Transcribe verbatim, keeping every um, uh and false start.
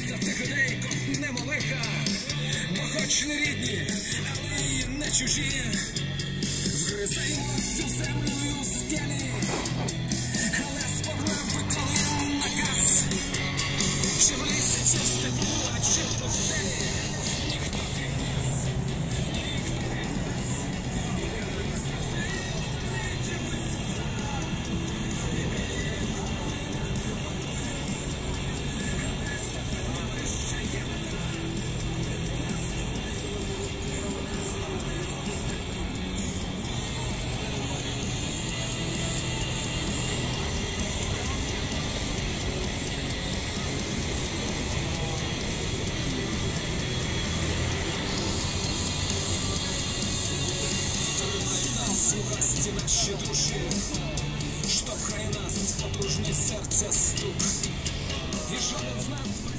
за цих людей ковтнемо лиха, бо хоч не рідні, але й не чужі. Вгризаємо всю землю і у скелі, але спогнав виконуємо наказ. Чи в лісі, чи в степу, а чи в пустелі. Власті наші душі, штовхає нас потужний серця стук, і жоден з нас